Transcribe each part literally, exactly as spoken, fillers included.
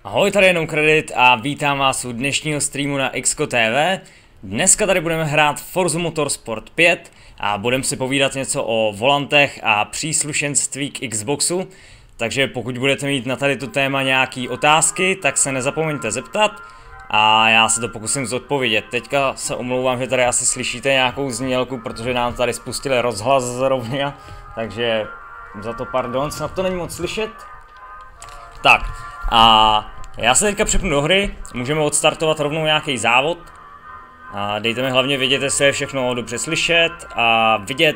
Ahoj, tady jenom Kredit a vítám vás u dnešního streamu na Xko T V. Dneska tady budeme hrát Forza Motorsport pět a budeme si povídat něco o volantech a příslušenství k Xboxu. Takže pokud budete mít na tady to téma nějaké otázky, tak se nezapomeňte zeptat a já se to pokusím zodpovědět. Teďka se omlouvám, že tady asi slyšíte nějakou znělku, protože nám tady spustili rozhlas zrovna, takže za to pardon, snad to není moc slyšet. Tak, a já se teďka přepnu do hry, můžeme odstartovat rovnou nějaký závod. A dejte mi hlavně vědět, jestli je všechno dobře slyšet a vidět.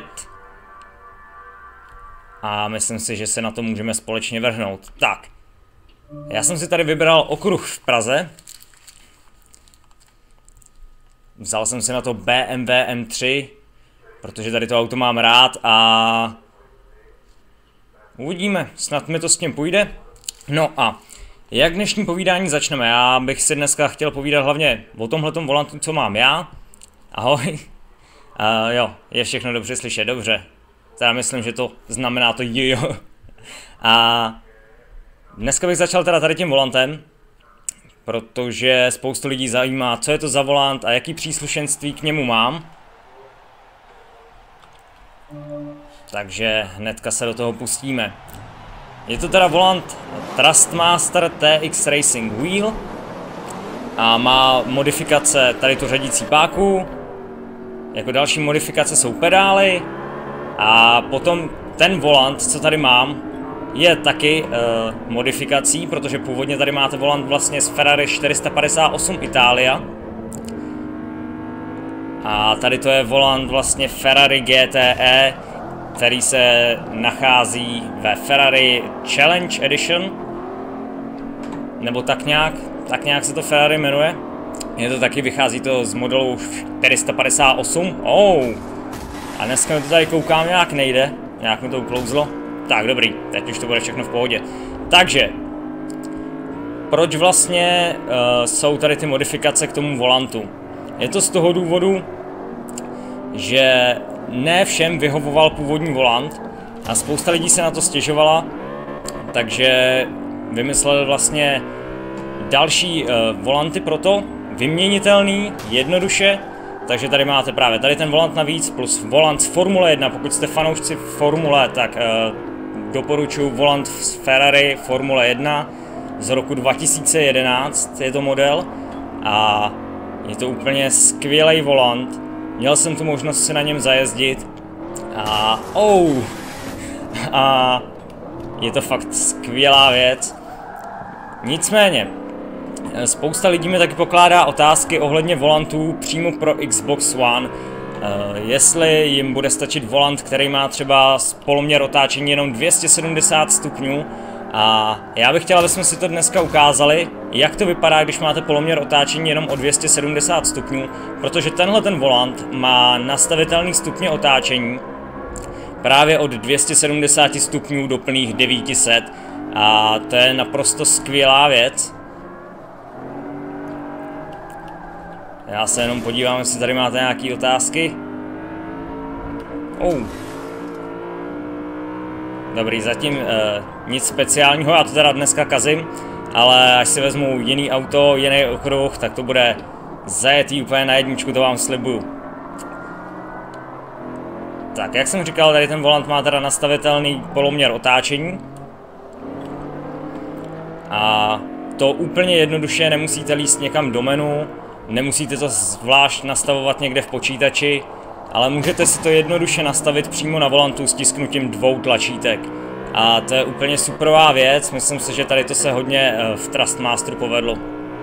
A myslím si, že se na to můžeme společně vrhnout. Tak, já jsem si tady vybral okruh v Praze. Vzal jsem si na to B M W M tři, protože tady to auto mám rád a uvidíme, snad mi to s tím půjde. No a jak dnešní povídání začneme? Já bych si dneska chtěl povídat hlavně o tomhletom volantu, co mám já. Ahoj. Uh, jo, je všechno dobře slyšet, dobře. Teda myslím, že to znamená to jo. A dneska bych začal teda tady tím volantem, protože spoustu lidí zajímá, co je to za volant a jaký příslušenství k němu mám. Takže hnedka se do toho pustíme. Je to teda volant Thrustmaster T X Racing Wheel a má modifikace tady tu řadící páku. Jako další modifikace jsou pedály a potom ten volant, co tady mám, je taky uh, modifikací, protože původně tady máte volant vlastně z Ferrari čtyři sta padesát osm Italia. A tady to je volant vlastně Ferrari G T E, který se nachází ve Ferrari Challenge Edition, nebo tak nějak, tak nějak se to Ferrari jmenuje. Je to taky, vychází to z modelu čtyři sta padesát osm. Oh. A dneska mi to tady koukám, nějak nejde, nějak mi to uklouzlo. Tak dobrý, teď už to bude všechno v pohodě. Takže, proč vlastně uh, jsou tady ty modifikace k tomu volantu? Je to z toho důvodu, že ne všem vyhovoval původní volant a spousta lidí se na to stěžovala, takže vymysleli vlastně další uh, volanty pro to, vyměnitelný, jednoduše, takže tady máte právě tady ten volant navíc, plus volant z Formule jedna, pokud jste fanoušci Formule, tak uh, doporučuji volant z Ferrari Formule jedna z roku dva tisíce jedenáct, je to model a je to úplně skvělý volant. Měl jsem tu možnost si na něm zajezdit a oh, a je to fakt skvělá věc. Nicméně, spousta lidí mi taky pokládá otázky ohledně volantů přímo pro Xbox One. Jestli jim bude stačit volant, který má třeba poloměr otáčení jenom dvě stě sedmdesát stupňů. A já bych chtěl, abychom si to dneska ukázali, jak to vypadá, když máte poloměr otáčení jenom o dvě stě sedmdesát stupňů, protože tenhle ten volant má nastavitelný stupně otáčení právě od dvě stě sedmdesát stupňů do plných devět set a to je naprosto skvělá věc. Já se jenom podívám, jestli tady máte nějaké otázky. Oh. Dobrý, zatím eh, nic speciálního, já to teda dneska kazím, ale až si vezmu jiný auto, jiný okruh, tak to bude zajetý úplně na jedničku, to vám slibuju. Tak, jak jsem říkal, tady ten volant má teda nastavitelný poloměr otáčení. A to úplně jednoduše, nemusíte líst někam do menu, nemusíte to zvlášť nastavovat někde v počítači, ale můžete si to jednoduše nastavit přímo na volantu stisknutím dvou tlačítek. A to je úplně superová věc, myslím si, že tady to se hodně v Thrustmasteru povedlo.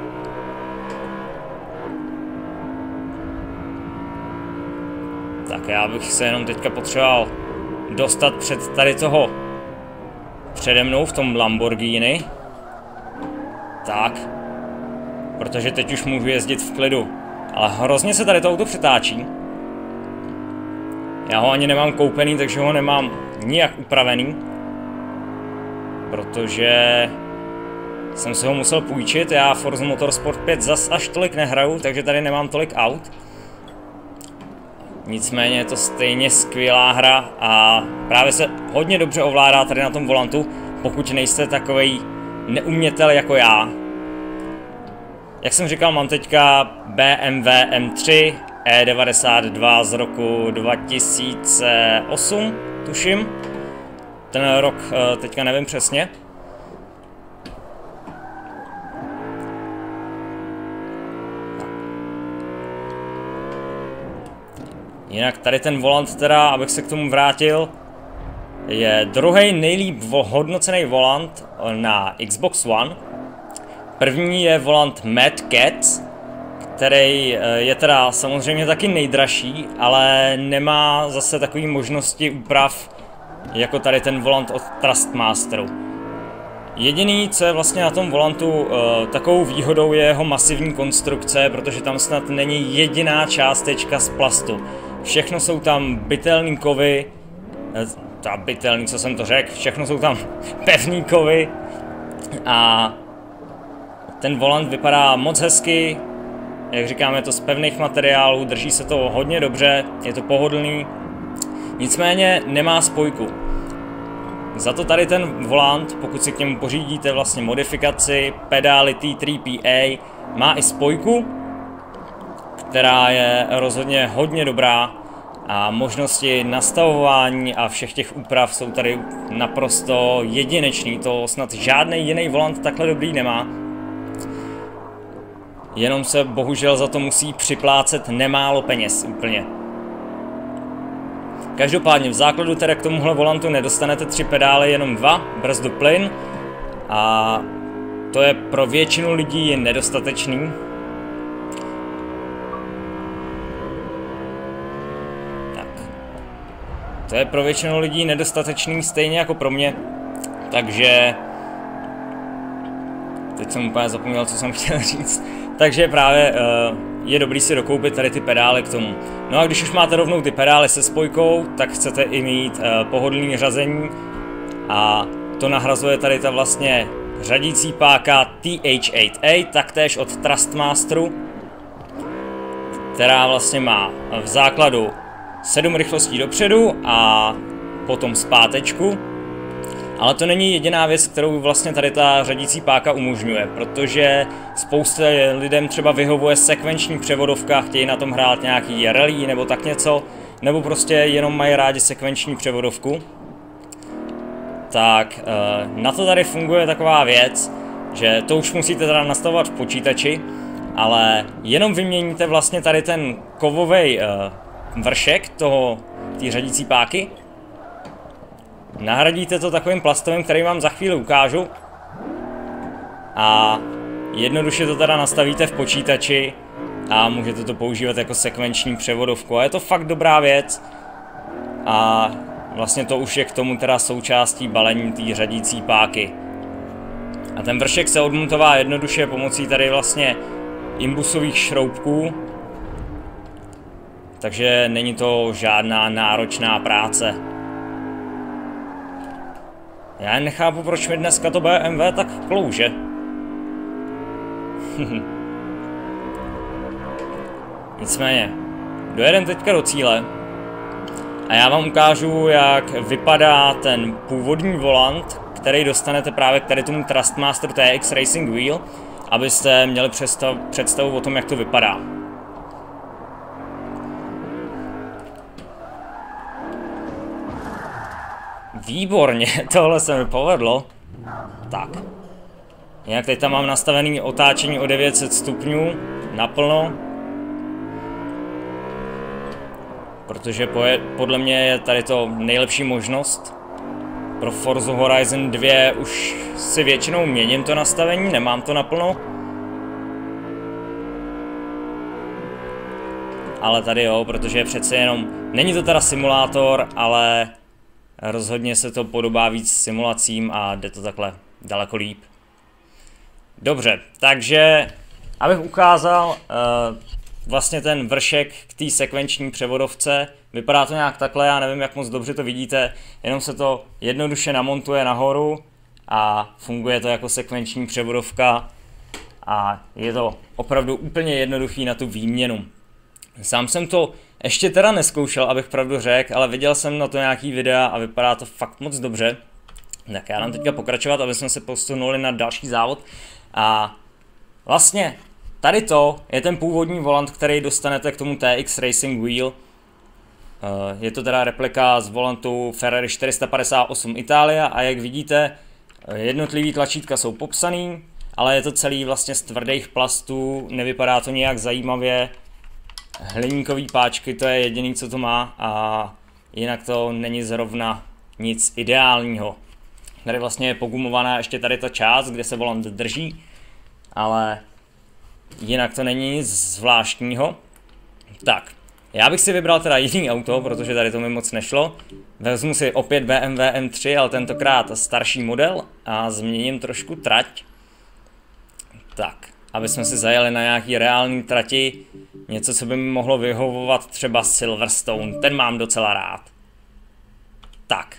Tak já bych se jenom teďka potřeboval dostat před tady toho přede mnou v tom Lamborghini. Tak. Protože teď už můžu jezdit v klidu. Ale hrozně se tady to auto přetáčí. Já ho ani nemám koupený, takže ho nemám nijak upravený. Protože jsem si ho musel půjčit, já Forza Motorsport pět zas až tolik nehraju, takže tady nemám tolik aut. Nicméně je to stejně skvělá hra a právě se hodně dobře ovládá tady na tom volantu, pokud nejste takovej neumětel jako já. Jak jsem říkal, mám teďka B M W M tři E devadesát dva z roku dva tisíce osm, tuším. Ten rok teďka nevím přesně. Jinak tady ten volant teda, abych se k tomu vrátil, je druhý nejlíp hodnocený volant na Xbox One. První je volant Mad Cat, který je teda samozřejmě taky nejdražší, ale nemá zase takové možnosti úprav jako tady ten volant od Trustmasteru. Jediný, co je vlastně na tom volantu takovou výhodou, je jeho masivní konstrukce, protože tam snad není jediná částečka z plastu. Všechno jsou tam bytelný kovy, ta bytelný, co jsem to řekl, všechno jsou tam pevný kovy a ten volant vypadá moc hezky, jak říkám, je to z pevných materiálů, drží se to hodně dobře, je to pohodlný, nicméně nemá spojku. Za to tady ten volant, pokud si k němu pořídíte vlastně modifikaci, pedály T tři P A, má i spojku, která je rozhodně hodně dobrá a možnosti nastavování a všech těch úprav jsou tady naprosto jedinečný. To snad žádný jiný volant takhle dobrý nemá. Jenom se bohužel za to musí připlácet nemálo peněz úplně. Každopádně v základu teda k tomuhle volantu nedostanete tři pedály, jenom dva, brzdu plyn, a to je pro většinu lidí nedostatečný. Tak. To je pro většinu lidí nedostatečný, stejně jako pro mě, takže teď jsem úplně zapomněl, co jsem chtěl říct. Takže právě uh, je dobrý si dokoupit tady ty pedály k tomu. No a když už máte rovnou ty pedály se spojkou, tak chcete i mít uh, pohodlný řazení a to nahrazuje tady ta vlastně řadící páka T H osm A, taktéž od Trustmasteru, která vlastně má v základu sedm rychlostí dopředu a potom zpátečku. Ale to není jediná věc, kterou vlastně tady ta řadící páka umožňuje, protože spousta lidem třeba vyhovuje sekvenční převodovka, chtějí na tom hrát nějaký rally nebo tak něco, nebo prostě jenom mají rádi sekvenční převodovku. Tak na to tady funguje taková věc, že to už musíte teda nastavovat v počítači, ale jenom vyměníte vlastně tady ten kovový vršek toho, té řadící páky, nahradíte to takovým plastovým, který vám za chvíli ukážu, a jednoduše to teda nastavíte v počítači a můžete to používat jako sekvenční převodovku. A je to fakt dobrá věc a vlastně to už je k tomu teda součástí balení té řadící páky. A ten vršek se odmontová jednoduše pomocí tady vlastně imbusových šroubků, takže není to žádná náročná práce. Já jen nechápu, proč mi dneska to B M W tak klouže. Nicméně, dojedeme teďka do cíle a já vám ukážu, jak vypadá ten původní volant, který dostanete právě k tady tomu Trustmaster T X Racing Wheel, abyste měli představ, představu o tom, jak to vypadá. Výborně, tohle se mi povedlo. Tak. Jinak teď tam mám nastavený otáčení o devět set stupňů naplno. Protože podle mě je tady to nejlepší možnost. Pro Forza Horizon dva už si většinou měním to nastavení, nemám to naplno. Ale tady jo, protože přece jenom, není to teda simulátor, ale rozhodně se to podobá víc simulacím a jde to takhle daleko líp. Dobře, takže abych ukázal uh, vlastně ten vršek k té sekvenční převodovce, vypadá to nějak takhle, já nevím, jak moc dobře to vidíte, jenom se to jednoduše namontuje nahoru a funguje to jako sekvenční převodovka a je to opravdu úplně jednoduchý na tu výměnu. Sám jsem to ještě teda neskoušel, abych pravdu řekl, ale viděl jsem na to nějaký videa a vypadá to fakt moc dobře. Tak já dám teďka pokračovat, aby jsme se posunuli na další závod. A vlastně tady to je ten původní volant, který dostanete k tomu T X Racing Wheel. Je to teda replika z volantu Ferrari čtyři sta padesát osm Italia a jak vidíte, jednotlivý tlačítka jsou popsaný, ale je to celý vlastně z tvrdých plastů, nevypadá to nějak zajímavě. Hliníkový páčky, to je jediný, co to má, a jinak to není zrovna nic ideálního. Tady vlastně je pogumovaná ještě tady ta část, kde se volant drží, ale jinak to není nic zvláštního. Tak, já bych si vybral teda jiný auto, protože tady to mi moc nešlo. Vezmu si opět B M W M tři, ale tentokrát starší model a změním trošku trať. Tak, aby jsme si zajeli na nějaký reální trati, něco, co by mi mohlo vyhovovat, třeba Silverstone, ten mám docela rád. Tak.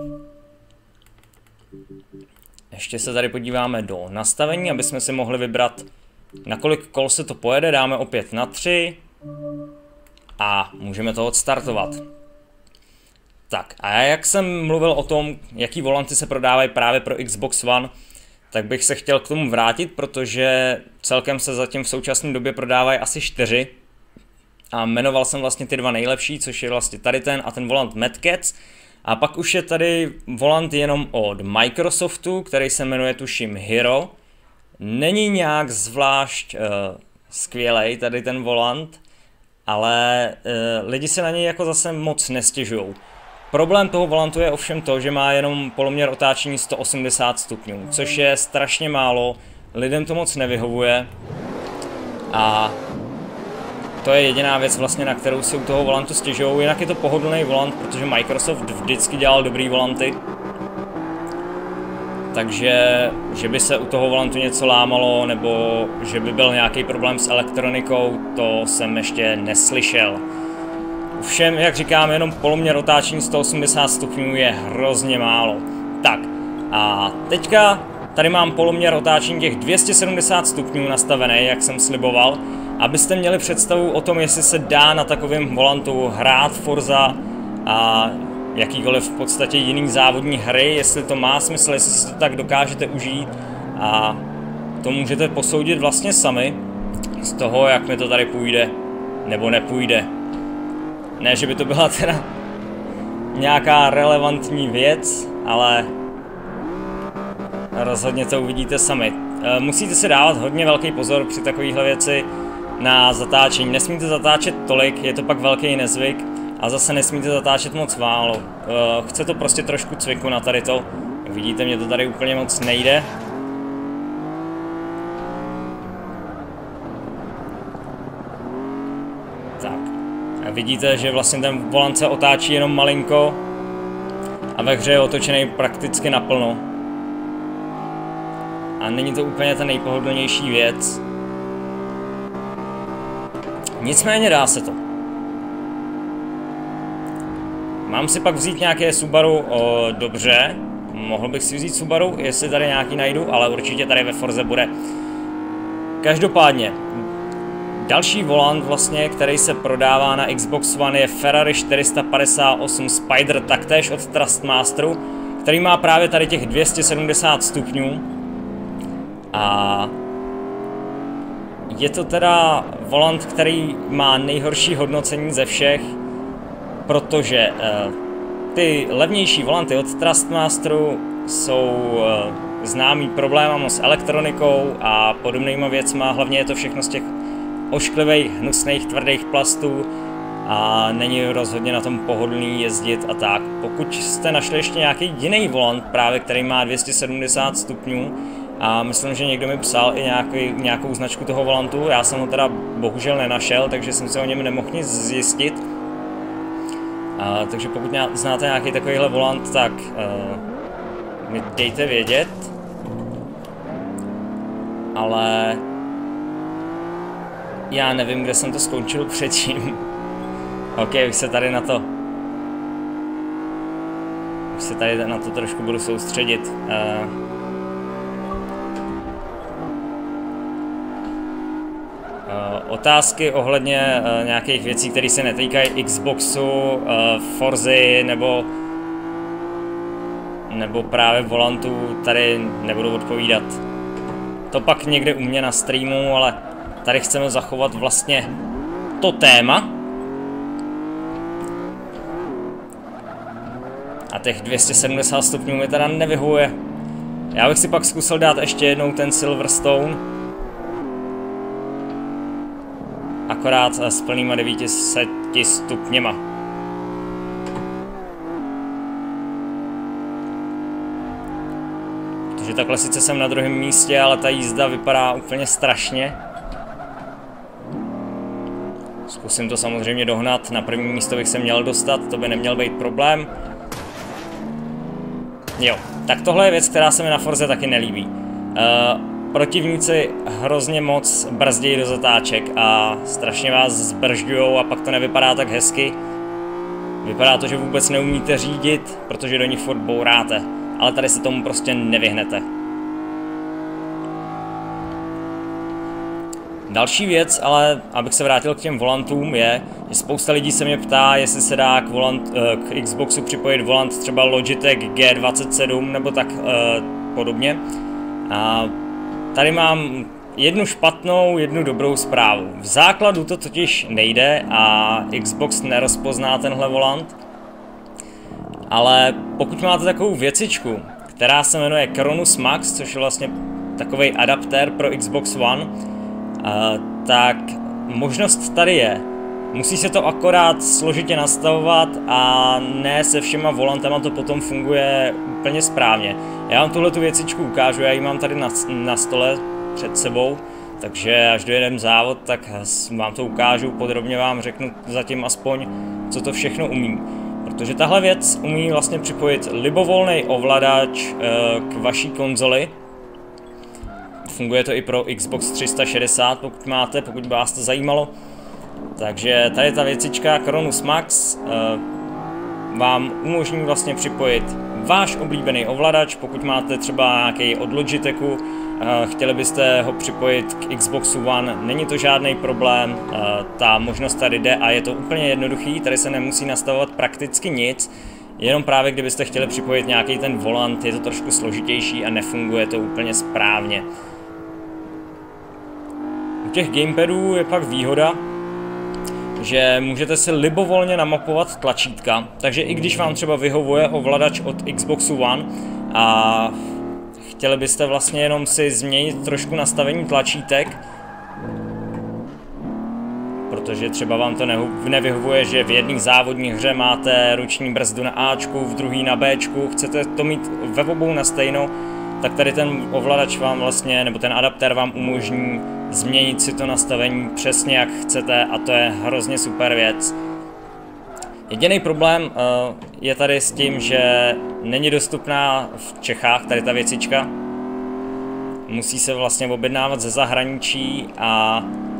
Ještě se tady podíváme do nastavení, aby jsme si mohli vybrat, na kolik kol se to pojede, dáme opět na tři a můžeme to odstartovat. Tak a jak jsem mluvil o tom, jaký volanty se prodávají právě pro Xbox One, tak bych se chtěl k tomu vrátit, protože celkem se zatím v současné době prodávají asi čtyři. A jmenoval jsem vlastně ty dva nejlepší, což je vlastně tady ten a ten volant Mad Catz. A pak už je tady volant jenom od Microsoftu, který se jmenuje tuším Hero. Není nějak zvlášť uh, skvělej tady ten volant, ale uh, lidi se na něj jako zase moc nestěžujou. Problém toho volantu je ovšem to, že má jenom poloměr otáčení sto osmdesát stupňů, což je strašně málo, lidem to moc nevyhovuje a to je jediná věc vlastně, na kterou si u toho volantu stěžují. Jinak je to pohodlný volant, protože Microsoft vždycky dělal dobrý volanty. Takže, že by se u toho volantu něco lámalo, nebo že by byl nějaký problém s elektronikou, to jsem ještě neslyšel. Všem, jak říkám, jenom poloměr otáčení sto osmdesát stupňů je hrozně málo. Tak, a teďka tady mám poloměr otáčení těch dvě stě sedmdesát stupňů nastavený, jak jsem sliboval, abyste měli představu o tom, jestli se dá na takovém volantu hrát Forza a jakýkoliv v podstatě jiný závodní hry, jestli to má smysl, jestli si to tak dokážete užít, a to můžete posoudit vlastně sami z toho, jak mi to tady půjde nebo nepůjde. Ne, že by to byla teda nějaká relevantní věc, ale rozhodně to uvidíte sami. Musíte si dávat hodně velký pozor při takovéhle věci na zatáčení. Nesmíte zatáčet tolik, je to pak velký nezvyk, a zase nesmíte zatáčet moc málo. Chce to prostě trošku cviku na tady to. Jak vidíte, mě to tady úplně moc nejde. Tak. A vidíte, že vlastně ten volant se otáčí jenom malinko a ve hře je otočený prakticky naplno. A není to úplně ta nejpohodlnější věc. Nicméně dá se to. Mám si pak vzít nějaké Subaru? O, dobře. Mohl bych si vzít Subaru, jestli tady nějaký najdu, ale určitě tady ve Forze bude. Každopádně, další volant vlastně, který se prodává na Xbox One, je Ferrari čtyři sta padesát osm Spider, taktéž od Trustmasteru, který má právě tady těch dvě stě sedmdesát stupňů. A je to teda volant, který má nejhorší hodnocení ze všech, protože uh, ty levnější volanty od Trustmasteru jsou uh, známý problémem s elektronikou a podobnýma věcma, hlavně je to všechno z těch ošklivých, hnusných, tvrdých plastů a není rozhodně na tom pohodlný jezdit a tak. Pokud jste našli ještě nějaký jiný volant, právě který má dvě stě sedmdesát stupňů, a myslím, že někdo mi psal i nějaký, nějakou značku toho volantu, já jsem ho teda bohužel nenašel, takže jsem se o něm nemohl nic zjistit. A, takže pokud znáte nějaký takovýhle volant, tak uh, mi dejte vědět. Ale já nevím, kde jsem to skončil předtím. Ok, už se tady na to Už se tady na to trošku budu soustředit. Uh, Otázky ohledně uh, nějakých věcí, které se netýkají Xboxu, uh, Forzy nebo nebo právě volantu, tady nebudu odpovídat. To pak někde u mě na streamu, ale tady chceme zachovat vlastně to téma. A těch dvě stě sedmdesát stupňů mi teda nevyhovuje. Já bych si pak zkusil dát ještě jednou ten Silverstone. Akorát s plnýma devěti sety stupněma. Protože takhle sice jsem na druhém místě, ale ta jízda vypadá úplně strašně. Zkusím to samozřejmě dohnat, na první místo bych se měl dostat, to by neměl být problém. Jo, tak tohle je věc, která se mi na Forze taky nelíbí. Uh, protivníci hrozně moc brzdějí do zatáček a strašně vás zbržďujou a pak to nevypadá tak hezky. Vypadá to, že vůbec neumíte řídit, protože do nich furt bouráte, ale tady se tomu prostě nevyhnete. Další věc, ale abych se vrátil k těm volantům, je, že spousta lidí se mě ptá, jestli se dá k, volant, k Xboxu připojit volant třeba Logitech G dvacet sedm nebo tak uh, podobně. A tady mám jednu špatnou, jednu dobrou zprávu. V základu to totiž nejde a Xbox nerozpozná tenhle volant. Ale pokud máte takovou věcičku, která se jmenuje Cronus Max, což je vlastně takový adaptér pro Xbox One, Uh, tak možnost tady je. Musí se to akorát složitě nastavovat a ne se všema volantama to potom funguje úplně správně. Já vám tuhle tu věcičku ukážu, já ji mám tady na, na stole před sebou, takže až dojedem závod, tak vám to ukážu, podrobně vám řeknu zatím aspoň, co to všechno umí. Protože tahle věc umí vlastně připojit libovolný ovladač uh, k vaší konzoli. Funguje to i pro Xbox tři sta šedesát, pokud máte, pokud by vás to zajímalo. Takže tady ta věcička Cronus Max uh, vám umožní vlastně připojit váš oblíbený ovladač, pokud máte třeba nějaký od Logitechu, uh, chtěli byste ho připojit k Xboxu One, není to žádný problém, uh, ta možnost tady jde a je to úplně jednoduchý, tady se nemusí nastavovat prakticky nic. Jenom právě kdybyste chtěli připojit nějaký ten volant, je to trošku složitější a nefunguje to úplně správně. U těch gamepadů je pak výhoda, že můžete si libovolně namapovat tlačítka, takže i když vám třeba vyhovuje ovladač od Xboxu One a chtěli byste vlastně jenom si změnit trošku nastavení tlačítek, protože třeba vám to nevyhovuje, že v jedné závodní hře máte ruční brzdu na Ačku, v druhý na Bčku, chcete to mít ve obou na stejno, tak tady ten ovladač vám vlastně, nebo ten adaptér vám umožní změnit si to nastavení přesně jak chcete a to je hrozně super věc. Jediný problém uh, je tady s tím, že není dostupná v Čechách tady ta věcička. Musí se vlastně objednávat ze zahraničí a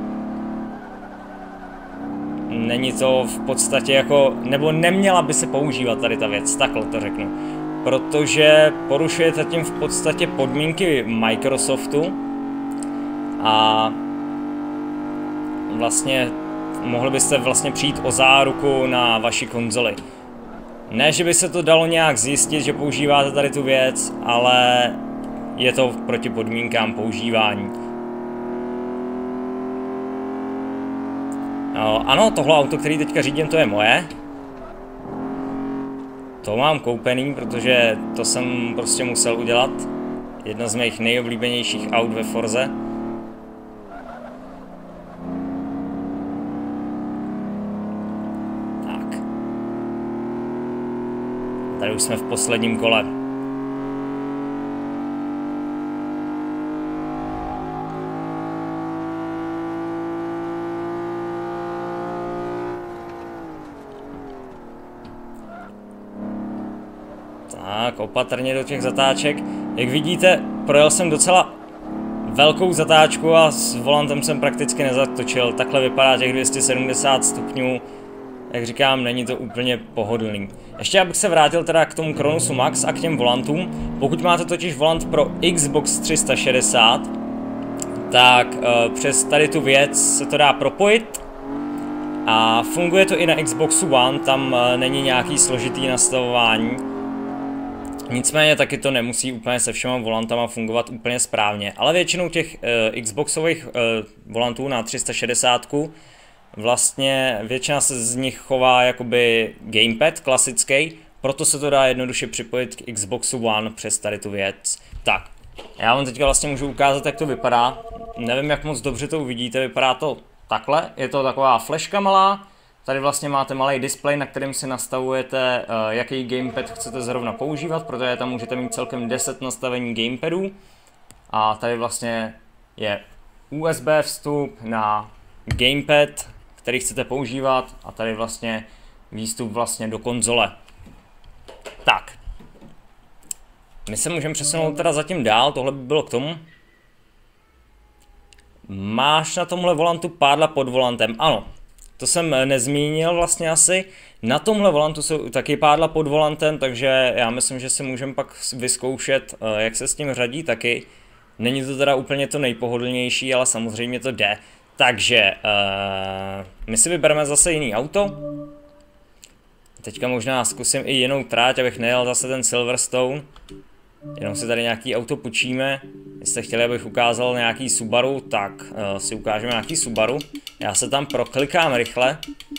není to v podstatě jako, nebo neměla by se používat tady ta věc, takhle to řeknu. Protože porušujete tím v podstatě podmínky Microsoftu a vlastně mohli byste vlastně přijít o záruku na vaši konzoli. Ne, že by se to dalo nějak zjistit, že používáte tady tu věc, ale je to proti podmínkám používání. No, ano, tohle auto, který teďka řídím, to je moje. To mám koupený, protože to jsem prostě musel udělat. Jedno z mých nejoblíbenějších aut ve Forze. Tak. Tady už jsme v posledním kole. Tak, opatrně do těch zatáček. Jak vidíte, projel jsem docela velkou zatáčku a s volantem jsem prakticky nezatočil. Takhle vypadá těch dvě stě sedmdesát stupňů. Jak říkám, není to úplně pohodlný. Ještě abych se vrátil teda k tomu Chronusu Max a k těm volantům. Pokud máte totiž volant pro Xbox tři sta šedesát, tak uh, přes tady tu věc se to dá propojit. A funguje to i na Xboxu One, tam uh, není nějaký složitý nastavování. Nicméně taky to nemusí úplně se všema volantama fungovat úplně správně, ale většinou těch uh, Xboxových uh, volantů na tři sta šedesát vlastně většina se z nich chová jakoby gamepad klasický, proto se to dá jednoduše připojit k Xboxu One přes tady tu věc. Tak, já vám teďka vlastně můžu ukázat, jak to vypadá. Nevím, jak moc dobře to uvidíte, vypadá to takhle, je to taková fleška malá. Tady vlastně máte malý displej, na kterém si nastavujete, uh, jaký gamepad chcete zrovna používat, protože tam můžete mít celkem deset nastavení gamepadů. A tady vlastně je U S B vstup na gamepad, který chcete používat, a tady vlastně výstup vlastně do konzole. Tak. My se můžeme přesunout teda zatím dál, tohle by bylo k tomu. Máš na tomhle volantu pádla pod volantem? Ano. To jsem nezmínil vlastně asi. Na tomhle volantu jsou taky pádla pod volantem, takže já myslím, že si můžeme pak vyzkoušet, jak se s tím řadí taky. Není to teda úplně to nejpohodlnější, ale samozřejmě to jde. Takže uh, my si vybereme zase jiný auto. Teďka možná zkusím i jinou tráť, abych nejel zase ten Silverstone. Jenom si tady nějaký auto půjčíme. Jestli chtěli, abych ukázal nějaký Subaru, tak uh, si ukážeme nějaký Subaru. Já se tam proklikám rychle.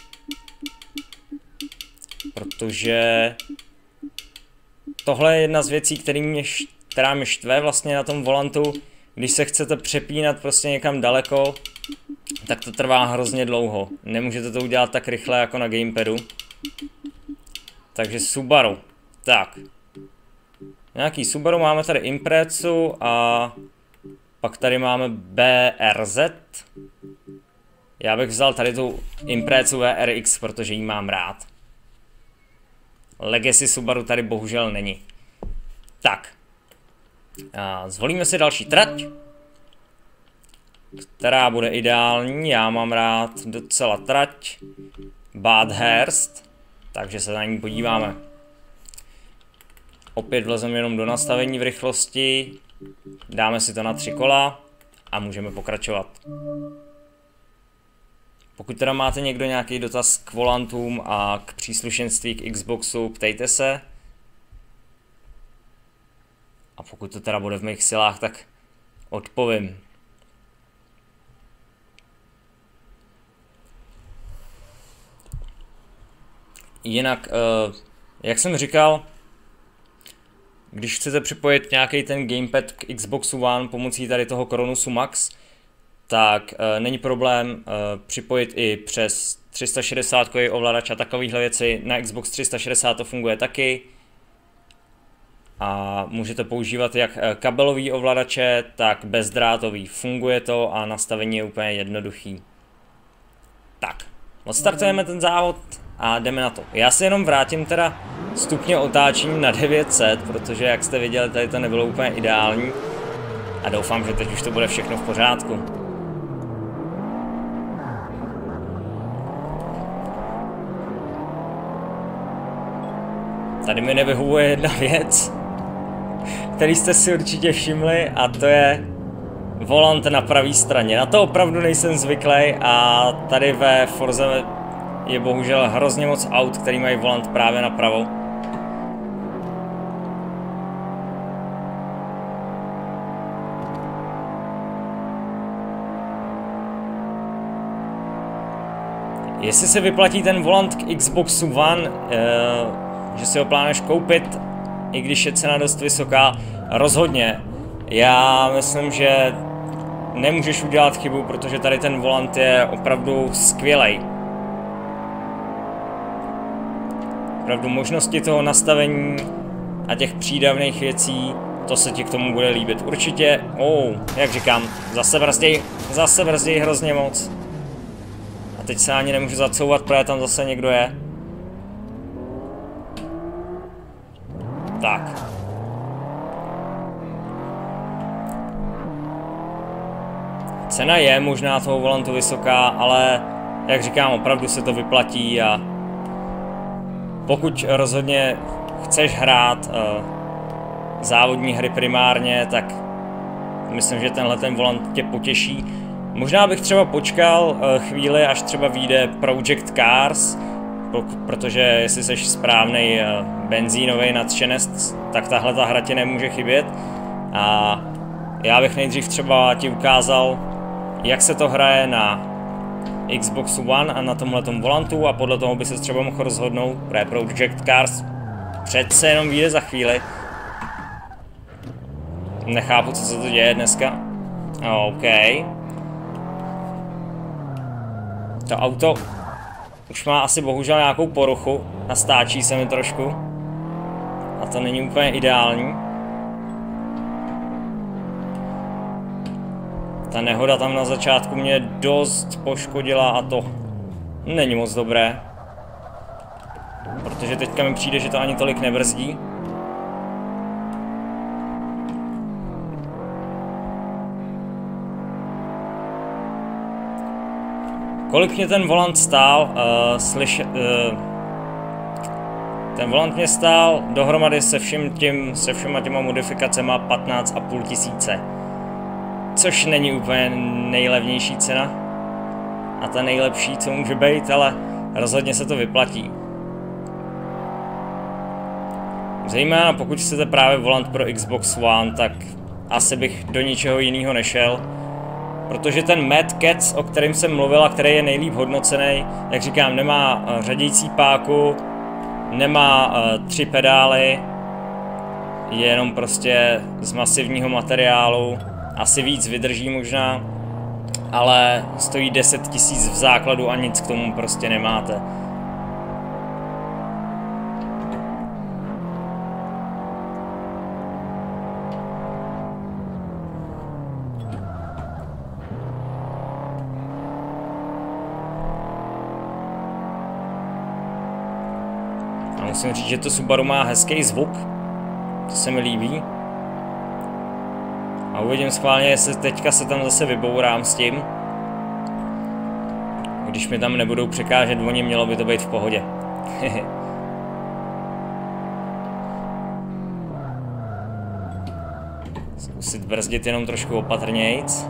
Protože tohle je jedna z věcí, který mě, která mě štve vlastně na tom volantu. Když se chcete přepínat prostě někam daleko, tak to trvá hrozně dlouho. Nemůžete to udělat tak rychle jako na gamepadu. Takže Subaru. Tak. Nějaký Subaru, máme tady Imprezu a pak tady máme B R Z. Já bych vzal tady tu Imprezu V R X, protože ji mám rád. Legacy Subaru tady bohužel není. Tak. A zvolíme si další trať, která bude ideální. Já mám rád docela trať Bathurst, takže se na ní podíváme. Opět vlezeme jenom do nastavení v rychlosti, dáme si to na tři kola a můžeme pokračovat. Pokud teda máte někdo nějaký dotaz k volantům a k příslušenství k Xboxu, ptejte se. A pokud to teda bude v mých silách, tak odpovím. Jinak, jak jsem říkal, když chcete připojit nějaký ten gamepad k Xboxu One pomocí tady toho Chronusu Max, tak e, není problém e, připojit i přes tři sta šedesát ovladač a takovéhle věci. Na Xbox tři sta šedesát to funguje taky. A můžete používat jak kabelový ovladače, tak bezdrátový. Funguje to a nastavení je úplně jednoduchý. Tak, odstartujeme ten závod a jdeme na to. Já si jenom vrátím teda stupně otáčení na devět set, protože jak jste viděli, tady to nebylo úplně ideální. A doufám, že teď už to bude všechno v pořádku. Tady mi nevyhovuje jedna věc, který jste si určitě všimli, a to je volant na pravé straně. Na to opravdu nejsem zvyklý a tady ve Forze je bohužel hrozně moc aut, který mají volant právě napravo. Jestli se vyplatí ten volant k Xboxu One, eh, že si ho plánuješ koupit, i když je cena dost vysoká, rozhodně. Já myslím, že nemůžeš udělat chybu, protože tady ten volant je opravdu skvělej. Opravdu možnosti toho nastavení a těch přídavných věcí, to se ti k tomu bude líbit. Určitě, oh, jak říkám, zase brzděj, zase brzděj hrozně moc. A teď se ani nemůžu zacouvat, protože tam zase někdo je. Tak. Cena je možná toho volantu vysoká, ale jak říkám, opravdu se to vyplatí a pokud rozhodně chceš hrát uh, závodní hry primárně, tak myslím, že tenhle ten volant tě potěší. Možná bych třeba počkal uh, chvíli, až třeba vyjde Project Cars, protože jestli jsi správnej benzínový nadšenec, tak tahle ta hra ti nemůže chybět. A já bych nejdřív třeba ti ukázal, jak se to hraje na Xbox One a na tomhletom volantu, a podle toho by se třeba mohl rozhodnout, protože Project Cars přece jenom vyjde za chvíli. Nechápu, co se to děje dneska. OK. To auto už má asi bohužel nějakou poruchu a stáčí se mi trošku. A to není úplně ideální. Ta nehoda tam na začátku mě dost poškodila a to není moc dobré. Protože teďka mi přijde, že to ani tolik nebrzdí. Kolik mě ten volant stál? Uh, slyš, uh, ten volant mě stál dohromady se vším tím, se všema těma modifikacema patnáct a půl tisíce. Což není úplně nejlevnější cena. A ta nejlepší, co může být, ale rozhodně se to vyplatí. Zejména pokud chcete právě volant pro Xbox One, tak asi bych do ničeho jiného nešel. Protože ten Mad Catz, o kterém jsem mluvil a který je nejlíp hodnocený, jak říkám, nemá řadící páku, nemá uh, tři pedály, je jenom prostě z masivního materiálu, asi víc vydrží možná, ale stojí deset tisíc v základu a nic k tomu prostě nemáte. Musím říct, že to Subaru má hezký zvuk, to se mi líbí. A uvidím schválně, jestli teďka se tam zase vybourám s tím. Když mi tam nebudou překážet oni, mělo by to být v pohodě. Zkusit brzdit jenom trošku opatrnějc.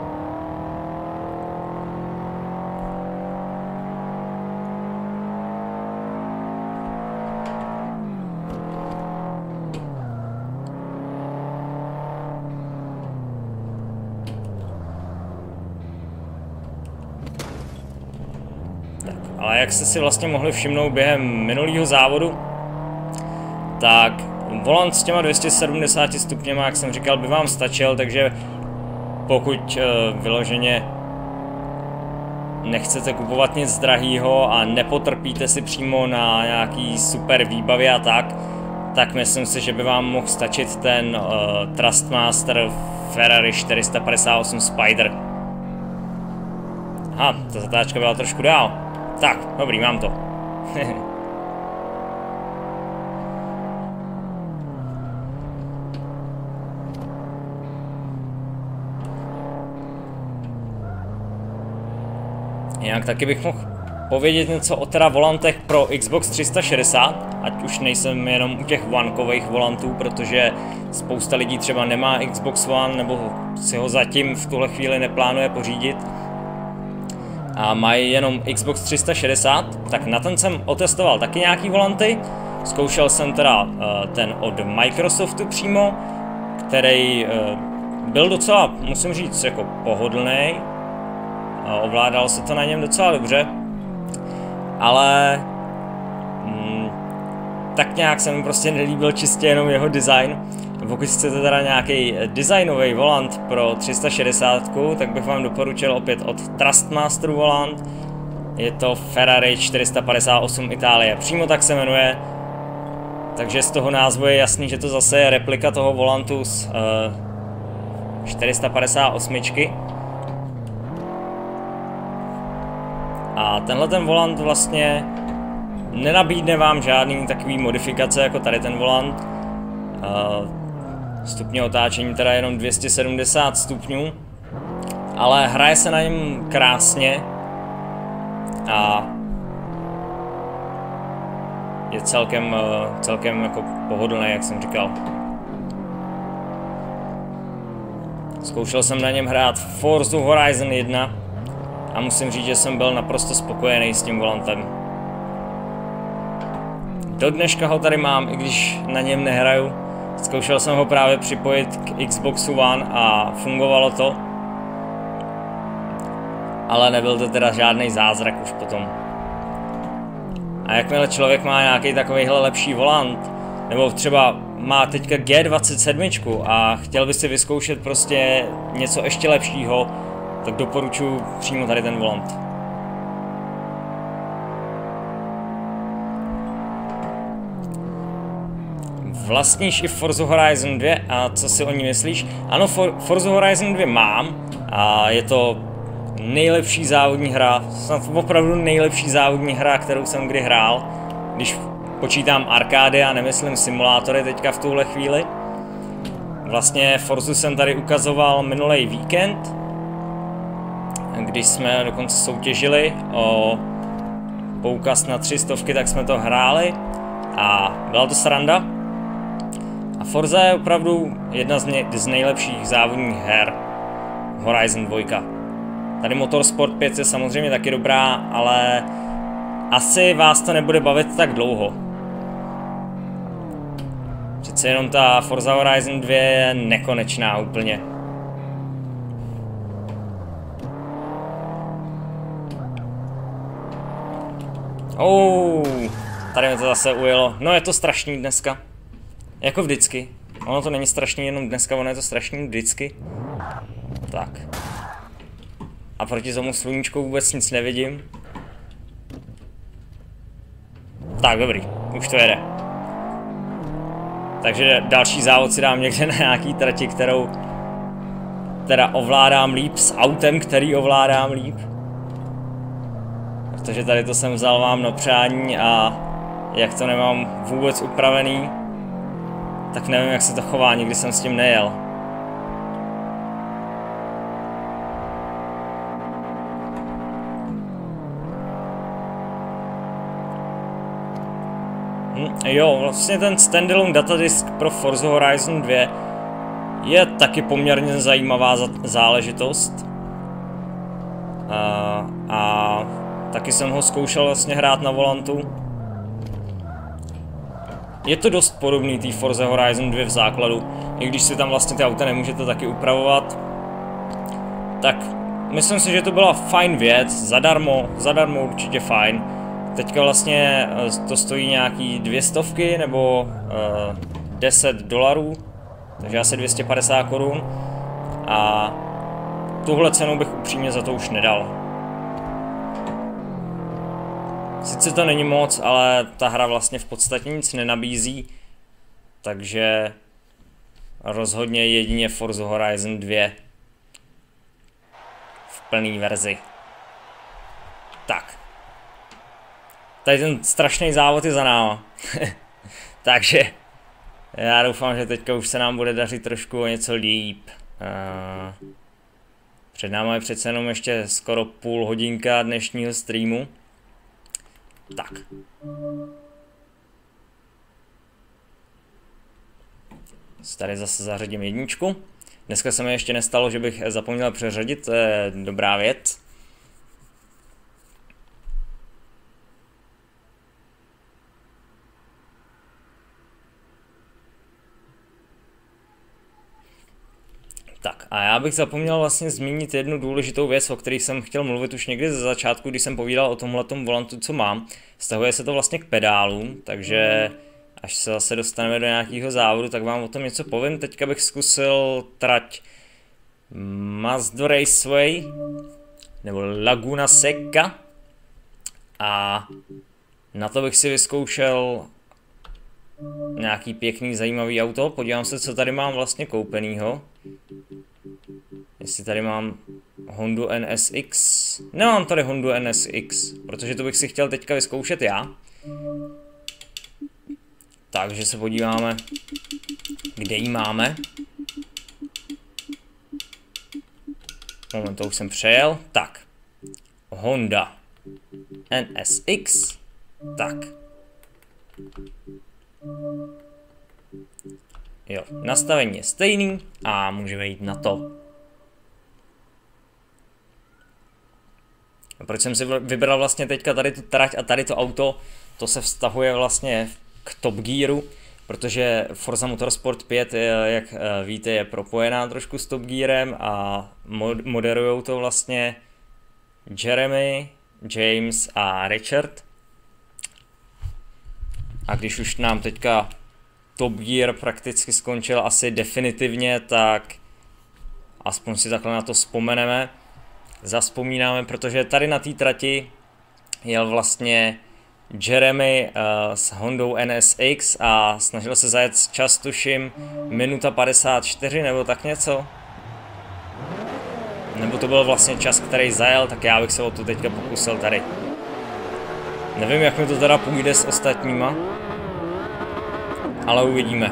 Ale jak jste si vlastně mohli všimnout během minulého závodu, tak volant s těma dvě stě sedmdesáti stupněma, jak jsem říkal, by vám stačil, takže pokud uh, vyloženě nechcete kupovat nic drahýho a nepotrpíte si přímo na nějaký super výbavě a tak, tak myslím si, že by vám mohl stačit ten uh, Thrustmaster Ferrari čtyři sta padesát osm Spider. Aha, ta zatáčka byla trošku dál. Tak, dobrý, mám to. Jinak taky bych mohl povědět něco o teda volantech pro Xbox tři sta šedesát, ať už nejsem jenom u těch onekových volantů, protože spousta lidí třeba nemá Xbox One nebo si ho zatím v tuhle chvíli neplánuje pořídit a mají jenom Xbox tři sta šedesát, tak na ten jsem otestoval taky nějaký volanty. Zkoušel jsem teda uh, ten od Microsoftu přímo, který uh, byl docela, musím říct, jako pohodlný. Uh, ovládalo se to na něm docela dobře, ale mm, tak nějak se mi prostě nelíbil čistě jenom jeho design. Pokud chcete teda nějaký designový volant pro tři sta šedesát, tak bych vám doporučil opět od Thrustmasteru volant. Je to Ferrari čtyři sta padesát osm Itálie, přímo tak se jmenuje. Takže z toho názvu je jasný, že to zase je replika toho volantu z uh, čtyři sta padesát osm. A tenhle ten volant vlastně nenabídne vám žádný takový modifikace jako tady ten volant. Uh, Stupně otáčení teda jenom dvě stě sedmdesát stupňů, ale hraje se na něm krásně a je celkem, celkem jako pohodlný, jak jsem říkal. Zkoušel jsem na něm hrát Forza Horizon jedna a musím říct, že jsem byl naprosto spokojený s tím volantem. Do dneška ho tady mám, i když na něm nehraju. Zkoušel jsem ho právě připojit k Xboxu One a fungovalo to. Ale nebyl to teda žádný zázrak už potom. A jakmile člověk má nějaký takovýhle lepší volant, nebo třeba má teďka G dvacet sedm a chtěl by si vyzkoušet prostě něco ještě lepšího, tak doporučuji přímo tady ten volant. Vlastníš i Forza Horizon dva a co si o ní myslíš? Ano, For Forza Horizon dva mám a je to nejlepší závodní hra, snad opravdu nejlepší závodní hra, kterou jsem kdy hrál, když počítám arkády a nemyslím simulátory teďka v tuhle chvíli. Vlastně Forzu jsem tady ukazoval minulý víkend, když jsme dokonce soutěžili o poukaz na tři stovky, tak jsme to hráli a byla to sranda. A Forza je opravdu jedna z, ně, z nejlepších závodních her, Horizon dva. Tady Motorsport pět je samozřejmě taky dobrá, ale asi vás to nebude bavit tak dlouho. Přece jenom ta Forza Horizon dva je nekonečná úplně. Oh, tady mi to zase ujelo. No je to strašný dneska. Jako vždycky. Ono to není strašný jenom dneska, ono je to strašný vždycky. Tak. A proti tomu sluníčku vůbec nic nevidím. Tak, dobrý. Už to jede. Takže další závod si dám někde na nějaký trati, kterou teda ovládám líp, s autem, který ovládám líp. Protože tady to jsem vzal vám na přání a jak to nemám vůbec upravený, tak nevím, jak se to chová, nikdy jsem s tím nejel. Hm, jo, vlastně ten standalone datadisk pro Forza Horizon dva je taky poměrně zajímavá záležitost. A, a taky jsem ho zkoušel vlastně hrát na volantu. Je to dost podobný té Forza Horizon dva v základu, i když si tam vlastně ty auta nemůžete taky upravovat. Tak myslím si, že to byla fajn věc, zadarmo, zadarmo určitě fajn. Teďka vlastně to stojí nějaký dvě stovky nebo uh, deset dolarů, takže asi dvě stě padesát korun. A tuhle cenu bych upřímně za to už nedal. Sice to není moc, ale ta hra vlastně v podstatě nic nenabízí, takže rozhodně jedině Forza Horizon dva v plné verzi. Tak. Tady ten strašný závod je za náma. Takže já doufám, že teďka už se nám bude dařit trošku o něco líp. Uh, před námi je přece jenom ještě skoro půl hodinka dnešního streamu. Tak. Tady zase zařadím jedničku. Dneska se mi ještě nestalo, že bych zapomněl přeřadit, to je dobrá věc. Tak a já bych zapomněl vlastně zmínit jednu důležitou věc, o které jsem chtěl mluvit už někdy ze začátku, když jsem povídal o tomhletom volantu, co mám. Vztahuje se to vlastně k pedálům, takže až se zase dostaneme do nějakého závodu, tak vám o tom něco povím. Teďka bych zkusil trať Mazda Raceway, nebo Laguna Seca. A na to bych si vyzkoušel nějaký pěkný, zajímavý auto. Podívám se, co tady mám vlastně koupenýho. Jestli tady mám Hondu N S X. Nemám tady Hondu N S X, protože to bych si chtěl teďka vyzkoušet já. Takže se podíváme, kde ji máme. Moment, to už jsem přejel. Tak. Honda N S X. Tak. Jo, nastavení je stejný a můžeme jít na to. A proč jsem si vybral vlastně teďka tady tu trať a tady to auto, to se vztahuje vlastně k Top Gearu, protože Forza Motorsport pět, jak víte, je propojená trošku s Top Gearem a moderujou to vlastně Jeremy, James a Richard. A když už nám teďka Top Gear prakticky skončil asi definitivně, tak aspoň si takhle na to vzpomeneme. Zaspomínáme, protože tady na té trati jel vlastně Jeremy uh, s Hondou N S X a snažil se zajet čas, tuším, minuta padesát čtyři nebo tak něco. Nebo to byl vlastně čas, který zajel, tak já bych se o to teďka pokusil tady. Nevím, jak mi to teda půjde s ostatníma, ale uvidíme.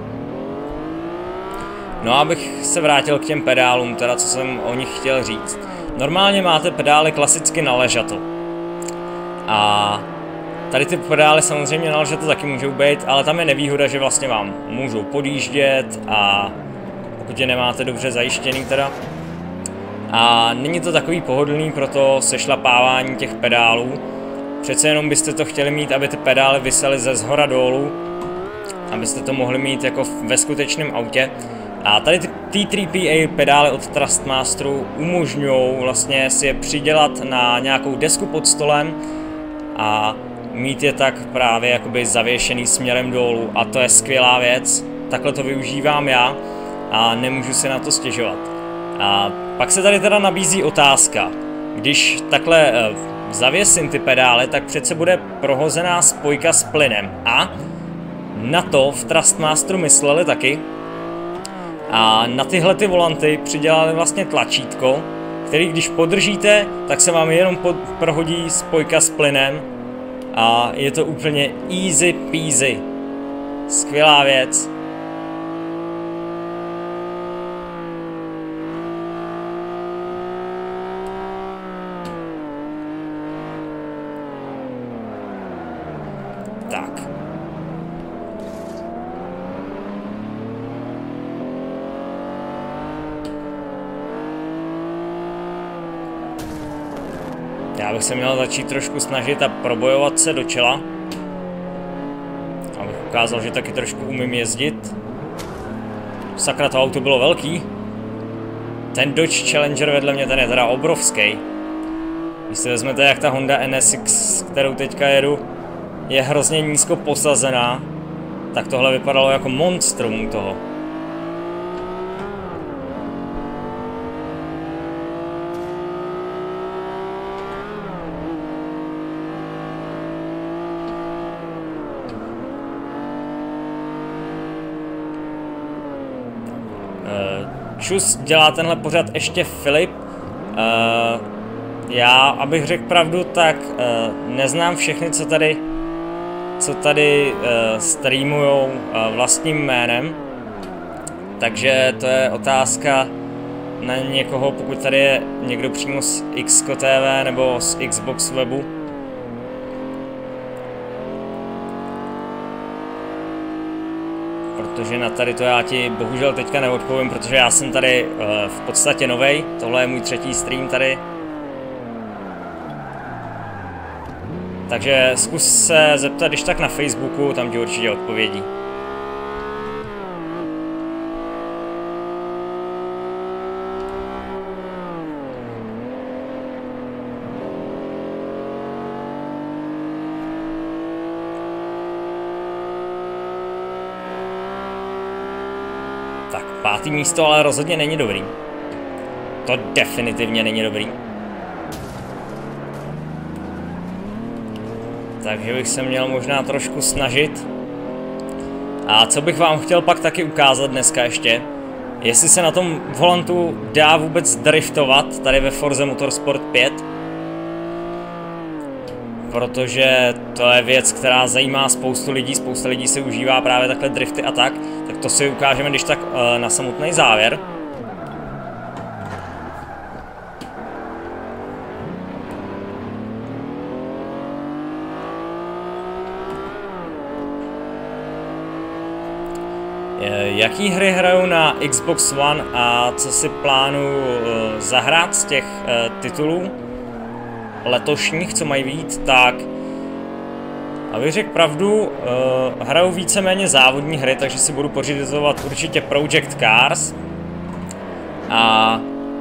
No a abych se vrátil k těm pedálům, teda co jsem o nich chtěl říct. Normálně máte pedály klasicky na ležato. A tady ty pedály samozřejmě na ležato taky můžou být, ale tam je nevýhoda, že vlastně vám můžou podjíždět a pokud je nemáte dobře zajištěný teda. A není to takový pohodlný pro to sešlapávání těch pedálů. Přece jenom byste to chtěli mít, aby ty pedály visely ze zhora dolů, abyste to mohli mít jako ve skutečném autě. A tady ty T tři P A pedály od Thrustmasteru umožňují vlastně si je přidělat na nějakou desku pod stolem a mít je tak právě jakoby zavěšený směrem dolů a to je skvělá věc. Takhle to využívám já a nemůžu si na to stěžovat. A pak se tady teda nabízí otázka. Když takhle uh, zavěsím ty pedály, tak přece bude prohozená spojka s plynem a na to v Thrustmasteru mysleli taky. A na tyhle ty volanty přidělali vlastně tlačítko, který když podržíte, tak se vám jenom pod, prohodí spojka s plynem a je to úplně easy peasy. Skvělá věc. Tak. Já bych se měl začít trošku snažit a probojovat se do čela. Abych ukázal, že taky trošku umím jezdit. Sakra, to auto bylo velký. Ten Dodge Challenger vedle mě, ten je teda obrovský. Když si vezmete, jak ta Honda N S X, kterou teďka jedu, je hrozně nízko posazená, tak tohle vypadalo jako monstrum toho. Čus dělá tenhle pořad ještě Filip. Uh, já, abych řekl pravdu, tak uh, neznám všechny, co tady, co tady uh, streamujou uh, vlastním jménem. Takže to je otázka na někoho, pokud tady je někdo přímo z Xko T V nebo z Xbox webu. Protože na tady to já ti bohužel teďka neodpovím, protože já jsem tady uh, v podstatě novej, tohle je můj třetí stream tady. Takže zkus se zeptat, když tak na Facebooku, tam ti určitě odpovědí. Tak, pátý místo ale rozhodně není dobrý. To definitivně není dobrý. Takže bych se měl možná trošku snažit. A co bych vám chtěl pak taky ukázat dneska ještě, jestli se na tom volantu dá vůbec driftovat tady ve Forze Motorsport pět. Protože to je věc, která zajímá spoustu lidí, spousta lidí si užívá právě takhle drifty a tak. Tak to si ukážeme když tak uh, na samotný závěr. Jaký hry hraju na Xbox One a co si plánuju uh, zahrát z těch uh, titulů letošních, co mají vyjít, tak uh, Abych řekl pravdu, uh, hraju víceméně závodní hry, takže si budu pořizovat určitě Project Cars. A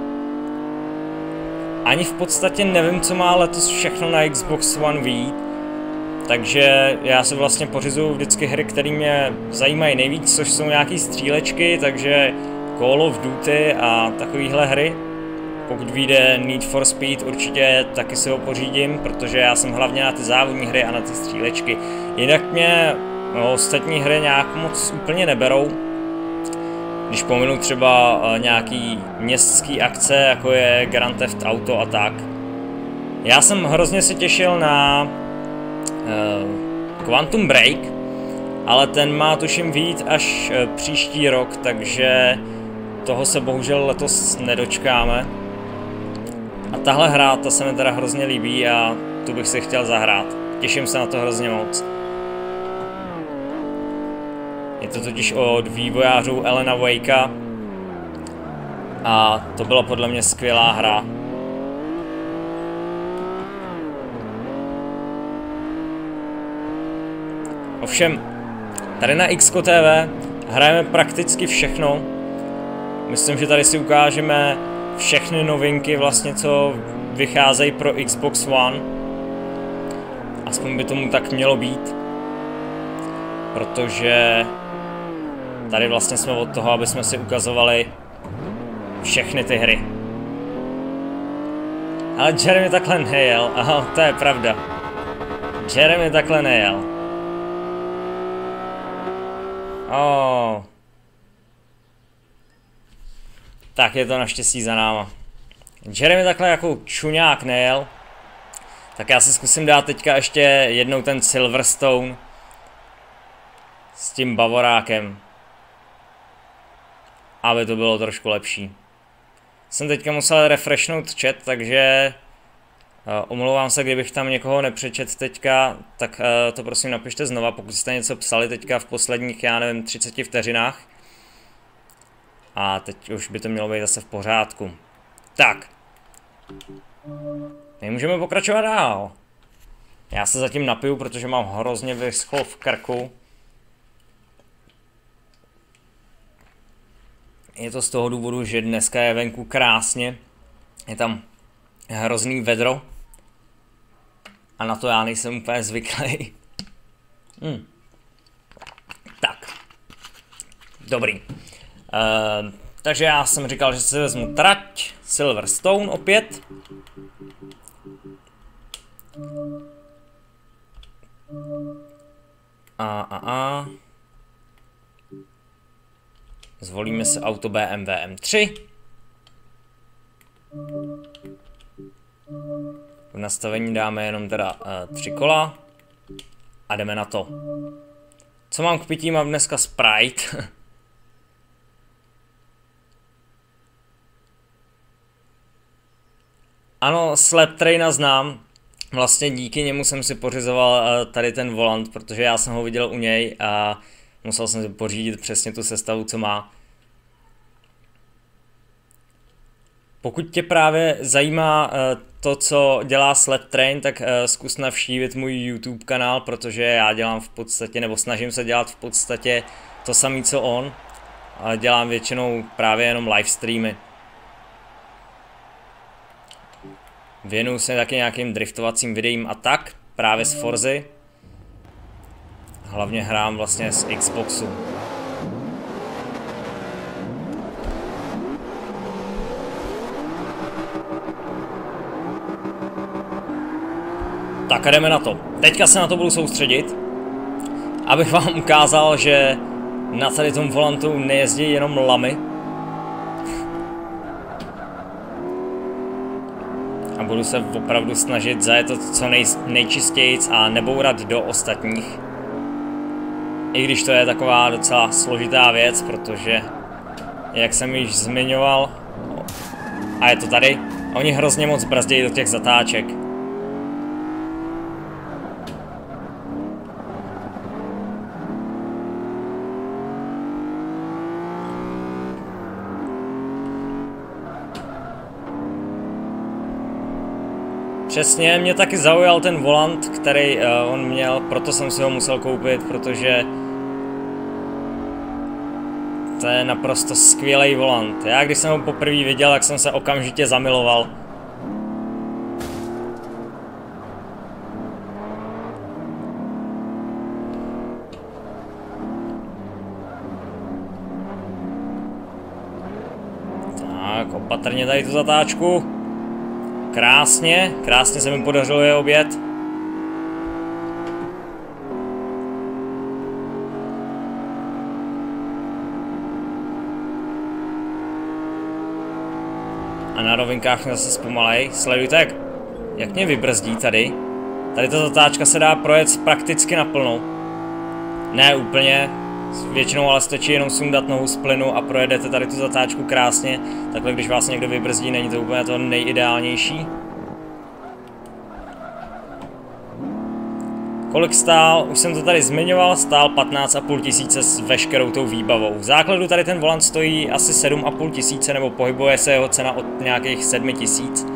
ani v podstatě nevím, co má letos všechno na Xbox One vyjít. Takže já si vlastně pořizuju vždycky hry, které mě zajímají nejvíc, což jsou nějaký střílečky, takže Call of Duty a takovéhle hry. Pokud vyjde Need for Speed, určitě taky si ho pořídím, protože já jsem hlavně na ty závodní hry a na ty střílečky. Jinak mě no, ostatní hry nějak moc úplně neberou. Když pominu třeba uh, nějaký městský akce, jako je Grand Theft Auto a tak. Já jsem hrozně se těšil na uh, Quantum Break, ale ten má tuším vyjít až uh, příští rok, takže toho se bohužel letos nedočkáme. A tahle hra, ta se mi teda hrozně líbí a tu bych si chtěl zahrát. Těším se na to hrozně moc. Je to totiž od vývojářů Alana Wakea a to byla podle mě skvělá hra. Ovšem, tady na X K T V hrajeme prakticky všechno. Myslím, že tady si ukážeme všechny novinky vlastně, co vycházejí pro Xbox One. Aspoň by tomu tak mělo být. Protože tady vlastně jsme od toho, aby jsme si ukazovali všechny ty hry. Ale Jeremy takhle nejel, aha, to je pravda. Jeremy takhle nejel. Oh. Tak je to naštěstí za náma. Jeremy takhle jako čuňák nejel. Tak já si zkusím dát teďka ještě jednou ten Silverstone. S tím bavorákem. Aby to bylo trošku lepší. Jsem teďka musel refreshnout chat, takže uh, omlouvám se, kdybych tam někoho nepřečet teďka, tak uh, to prosím napište znova, pokud jste něco psali teďka v posledních, já nevím, třiceti vteřinách. A teď už by to mělo být zase v pořádku. Tak. My můžeme pokračovat dál. Já se zatím napiju, protože mám hrozně vyschlo v krku. Je to z toho důvodu, že dneska je venku krásně. Je tam hrozný vedro. A na to já nejsem úplně zvyklý. Hmm. Tak. Dobrý. Uh, takže já jsem říkal, že si vezmu trať, Silverstone opět. A, a, a. Zvolíme si auto B M W M tři. V nastavení dáme jenom teda uh, tři kola. A jdeme na to. Co mám k pití? Mám dneska Sprite. Ano, Slaptraina znám. Vlastně díky němu jsem si pořizoval uh, tady ten volant, protože já jsem ho viděl u něj a musel jsem si pořídit přesně tu sestavu, co má. Pokud tě právě zajímá uh, to, co dělá Slaptrain, tak uh, zkus navštívit můj YouTube kanál, protože já dělám v podstatě, nebo snažím se dělat v podstatě to samé, co on. Ale dělám většinou právě jenom live streamy. Věnuju se taky nějakým driftovacím videím a tak, právě z Forzy. Hlavně hrám vlastně z Xboxu. Tak a jdeme na to. Teďka se na to budu soustředit, abych vám ukázal, že na tady tom volantu nejezdí jenom lamy. A budu se opravdu snažit zajet to co nej, nejčistějc a nebourat do ostatních. I když to je taková docela složitá věc, protože, jak jsem již zmiňoval, a je to tady, oni hrozně moc brzdějí do těch zatáček. Přesně, mě taky zaujal ten volant, který uh, on měl, proto jsem si ho musel koupit, protože to je naprosto skvělý volant. Já když jsem ho poprvé viděl, tak jsem se okamžitě zamiloval. Tak, opatrně tady tu zatáčku. Krásně, krásně se mi podařilo je objet. A na rovinkách mě zase zpomalej. Sledujte, jak, jak mě vybrzdí tady. Tady ta zatáčka se dá projet prakticky naplno. Ne úplně, většinou ale stačí jenom sundat nohu z plynu a projedete tady tu zatáčku krásně. Takhle když vás někdo vybrzdí, není to úplně to nejideálnější. Kolik stál? Už jsem to tady zmiňoval, stál patnáct a půl tisíce s veškerou tou výbavou. V základu tady ten volant stojí asi sedm a půl tisíce, nebo pohybuje se jeho cena od nějakých sedmi tisíc.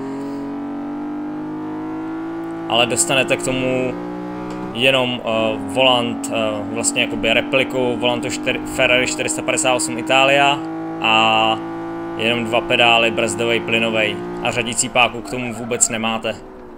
Ale dostanete k tomu jenom uh, volant, uh, vlastně jakoby repliku volantu čtyři, Ferrari čtyři sta padesát osm Italia a jenom dva pedály, brzdovej, plynovej a řadící páku k tomu vůbec nemáte.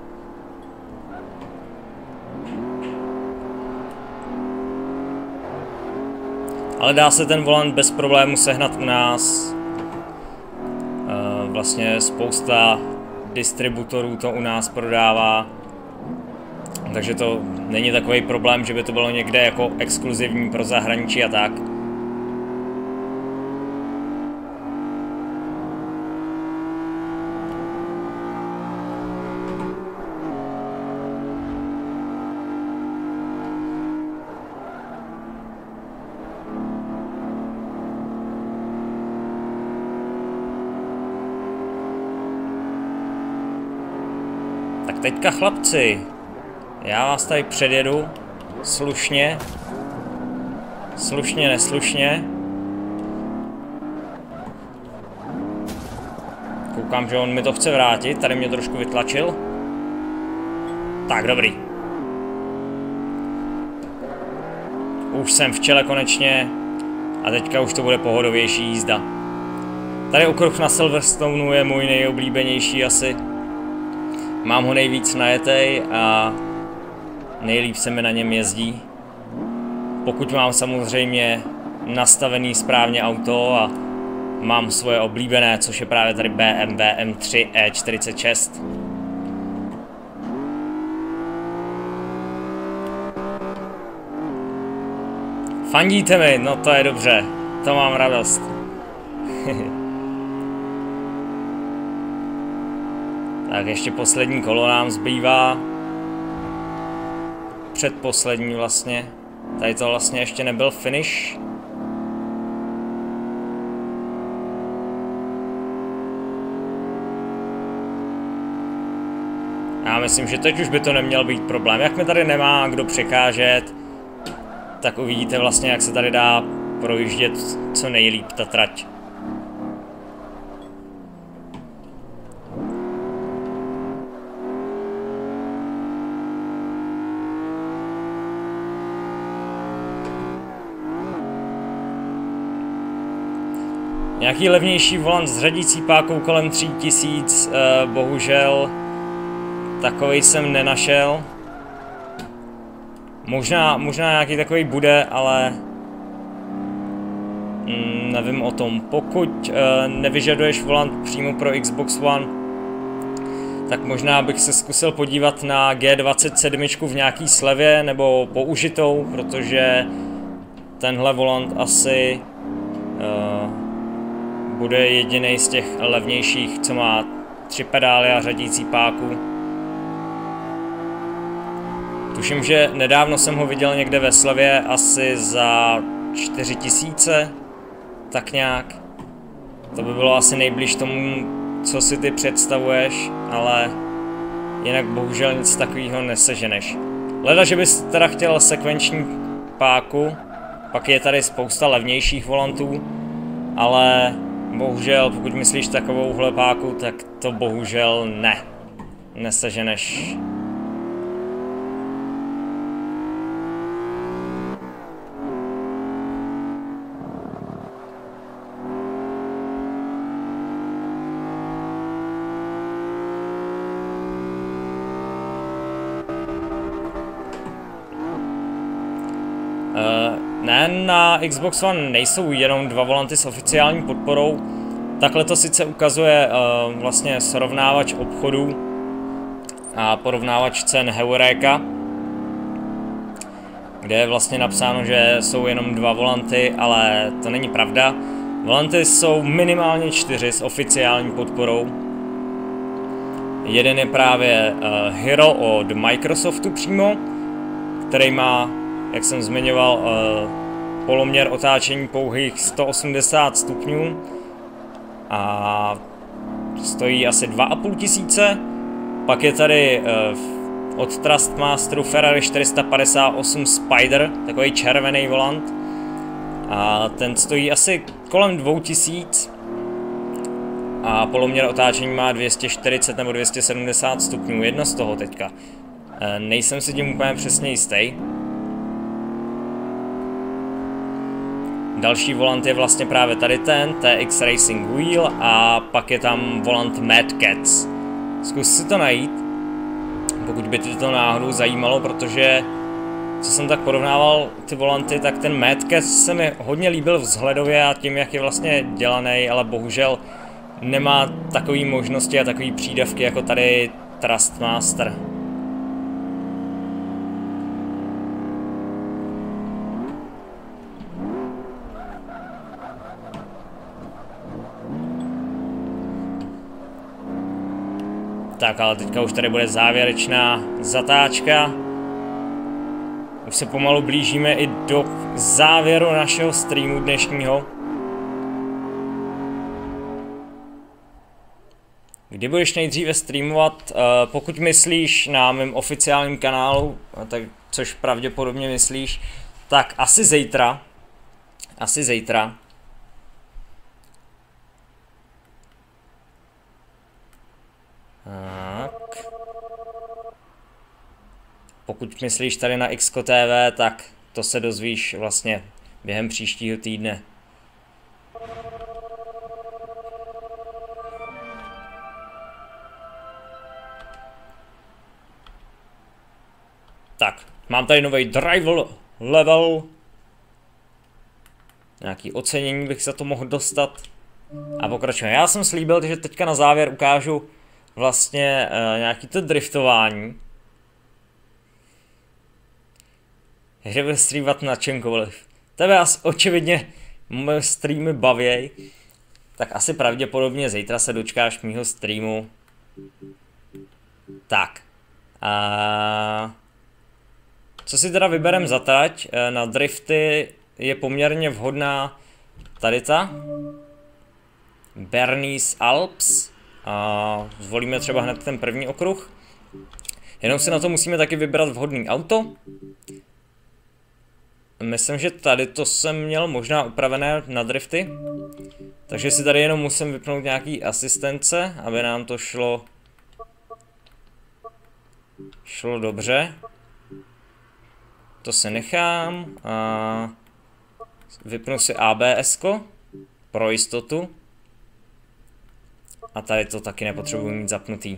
Ale dá se ten volant bez problému sehnat u nás. Uh, vlastně spousta distributorů to u nás prodává. Takže to není takový problém, že by to bylo někde jako exkluzivní pro zahraničí a tak. Tak teďka chlapci. Já vás tady předjedu, slušně, slušně, neslušně. Koukám, že on mi to chce vrátit, tady mě trošku vytlačil. Tak, dobrý. Už jsem v čele konečně a teďka už to bude pohodovější jízda. Tady okruh na Silverstoneu je můj nejoblíbenější asi. Mám ho nejvíc najetej a nejlíp se mi na něm jezdí. Pokud mám samozřejmě nastavený správně auto a mám svoje oblíbené, což je právě tady B M W M tři E čtyřicet šest. Fandíte mi? No to je dobře, to mám radost. Tak ještě poslední kolo nám zbývá. Předposlední vlastně. Tady to vlastně ještě nebyl finish. Já myslím, že teď už by to neměl být problém. Jak mi tady nemá kdo překážet, tak uvidíte vlastně, jak se tady dá projíždět co nejlíp ta trať. Nějaký levnější volant s řadící pákou kolem tří tisíc, uh, bohužel takovej jsem nenašel. Možná, možná nějaký takový bude, ale mm, nevím o tom. Pokud uh, nevyžaduješ volant přímo pro Xbox One, tak možná bych se zkusil podívat na G dvacet sedm v nějaký slevě nebo použitou, protože tenhle volant asi uh, bude jediný z těch levnějších, co má tři pedály a řadící páku. Tuším, že nedávno jsem ho viděl někde ve slevě asi za čtyři tisíce, tak nějak. To by bylo asi nejblíž tomu, co si ty představuješ, ale jinak bohužel nic takového neseženeš. Leda, že bys teda chtěl sekvenční páku, pak je tady spousta levnějších volantů, ale bohužel, pokud myslíš takovouhle páku, tak to bohužel ne. neseženeš. Ne, na Xbox One nejsou jenom dva volanty s oficiální podporou. Takhle to sice ukazuje uh, vlastně srovnávač obchodů a porovnávač cen Heureka, kde je vlastně napsáno, že jsou jenom dva volanty, ale to není pravda. Volanty jsou minimálně čtyři s oficiální podporou. Jeden je právě uh, Hero od Microsoftu přímo, který má, jak jsem zmiňoval, uh, poloměr otáčení pouhých sto osmdesát stupňů a stojí asi dva a půl tisíce. Pak je tady uh, od Trustmasteru Ferrari čtyři sta padesát osm Spider, takový červený volant, a ten stojí asi kolem dvou tisíc a poloměr otáčení má dvě stě čtyřicet nebo dvě stě sedmdesát stupňů, jedno z toho teďka. Uh, nejsem si tím úplně přesně jistý. Další volant je vlastně právě tady ten, T X Racing Wheel, a pak je tam volant Mad Cats. Zkus si to najít, pokud by tě to náhodou zajímalo, protože co jsem tak porovnával ty volanty, tak ten Mad Cats se mi hodně líbil vzhledově a tím, jak je vlastně dělaný, ale bohužel nemá takové možnosti a takové přídavky jako tady Trustmaster. Tak, ale teďka už tady bude závěrečná zatáčka. Už se pomalu blížíme i do závěru našeho streamu dnešního. Kdy budeš nejdříve streamovat? Pokud myslíš na mém oficiálním kanálu, tak, což pravděpodobně myslíš, tak asi zítra. Asi zítra. Tak. Pokud myslíš tady na X K T V, tak to se dozvíš vlastně během příštího týdne. Tak, mám tady nový drive level. Nějaký ocenění bych za to mohl dostat. A pokračujeme. Já jsem slíbil, že teďka na závěr ukážu vlastně uh, nějaký to driftování. Že bude streamat na čemkoliv. Tebe asi očividně moje streamy bavěj. Tak asi pravděpodobně zítra se dočkáš mýho streamu. Tak. A co si teda vyberem za trať? Na drifty je poměrně vhodná tady ta Bernese Alps. A zvolíme třeba hned ten první okruh. Jenom si na to musíme taky vybrat vhodný auto. Myslím, že tady to jsem měl možná upravené na drifty. Takže si tady jenom musím vypnout nějaký asistence, aby nám to šlo šlo dobře. To se nechám a vypnu si A B S ko pro jistotu. A tady to taky nepotřebuji mít zapnutý.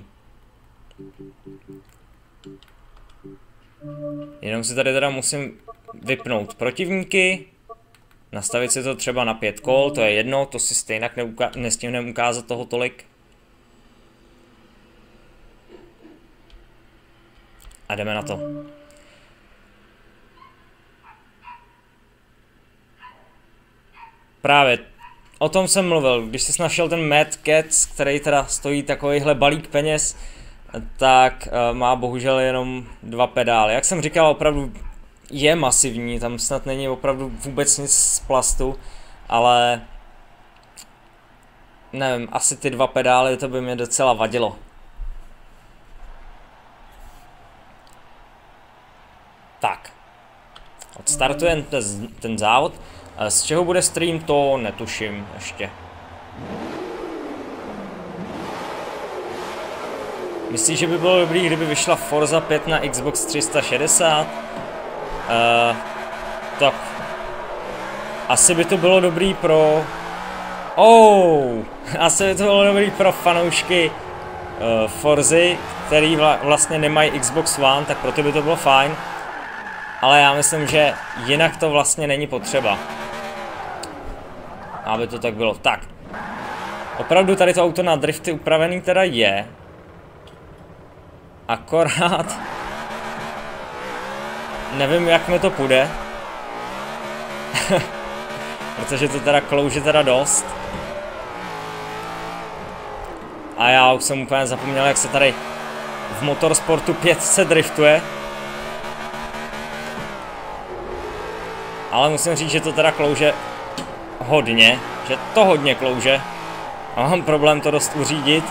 Jenom si tady teda musím vypnout protivníky, nastavit si to třeba na pět kol, to je jedno, to si stejně nestihneme ukázat toho tolik. A jdeme na to. Právě o tom jsem mluvil, když jsi našel ten Mad Cats, který teda stojí takovýhle balík peněz, tak uh, má bohužel jenom dva pedály. Jak jsem říkal, opravdu je masivní, tam snad není opravdu vůbec nic z plastu, ale nevím, asi ty dva pedály, to by mě docela vadilo. Tak, odstartujeme ten, ten závod. Z čeho bude stream, to netuším ještě. Myslíš, že by bylo dobrý, kdyby vyšla Forza pět na Xbox tři sta šedesát? Uh, tak... Asi by to bylo dobrý pro... Oh, asi by to bylo dobrý pro fanoušky uh, Forzy, který vla, vlastně nemají Xbox One, tak proto by to bylo fajn. Ale já myslím, že jinak to vlastně není potřeba. Aby to tak bylo. Tak. Opravdu tady to auto na drifty upravený teda je. Akorát... Nevím, jak mi to půjde. Protože to teda klouže teda dost. A já už jsem úplně zapomněl, jak se tady v Motorsportu pět se driftuje. Ale musím říct, že to teda klouže hodně, že to hodně klouže. A mám problém to dost uřídit.